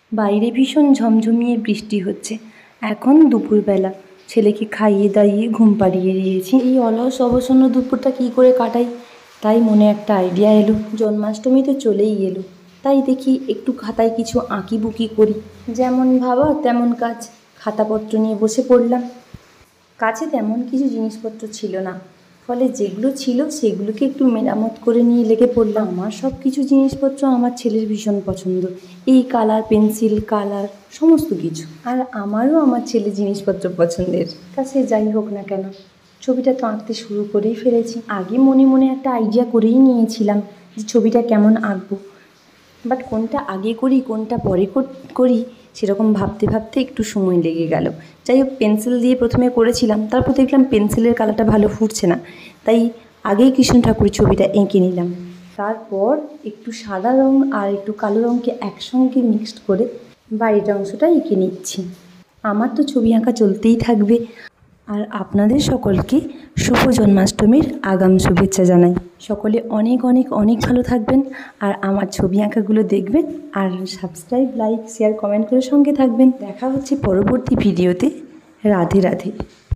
বাইরে ভীষণ ঝমঝমিয়ে বৃষ্টি হচ্ছে। এখন দুপুরবেলা, ছেলেকে খাইয়ে দাইয়ে ঘুম পাড়িয়ে দিয়েছি। এই অলস অবসন্ন দুপুরটা কী করে কাটাই, তাই মনে একটা আইডিয়া এলো। জন্মাষ্টমী তো চলেই এলো, তাই দেখি একটু খাতায় কিছু আঁকিবুকি করি। যেমন ভাবা তেমন কাজ, খাতাপত্র নিয়ে বসে পড়লাম। কাছে তেমন কিছু জিনিসপত্র ছিল না, ফলে যেগুলো ছিল সেগুলোকে একটু মেরামত করে নিয়ে লেগে পড়লাম। আমার সব কিছু জিনিসপত্র আমার ছেলের ভীষণ পছন্দ, এই কালার পেন্সিল, কালার সমস্ত কিছু। আর আমারও আমার ছেলে জিনিসপত্র পছন্দের, তা সে যাই হোক না কেন, ছবিটা তো আঁকতে শুরু করেই ফেলেছি। আগে মনে মনে একটা আইডিয়া করেই নিয়েছিলাম যে ছবিটা কেমন আঁকবো, বাট কোনটা আগে করি কোনটা পরে করি সেরকম ভাবতে ভাবতে একটু সময় লেগে গেল। যাই হোক, পেন্সিল দিয়ে প্রথমে করেছিলাম, তারপর দেখলাম পেন্সিলের কালারটা ভালো ফুটছে না, তাই আগেই কৃষ্ণ ঠাকুরের ছবিটা এঁকে নিলাম। তারপর একটু সাদা রঙ আর একটু কালো রঙকে একসঙ্গে মিক্সড করে বাইরের অংশটা এঁকে নিচ্ছি। আমার তো ছবি আঁকা চলতেই থাকবে। আর আপনাদের সকলকে শুভ জন্মাষ্টমীর আগাম শুভেচ্ছা জানাই। সকলে অনেক অনেক অনেক ভালো থাকবেন, আর আমার ছবি আঁকাগুলো দেখবেন, আর সাবস্ক্রাইব, লাইক, শেয়ার, কমেন্ট করে সঙ্গে থাকবেন। দেখা হচ্ছে পরবর্তী ভিডিওতে। রাধে রাধে।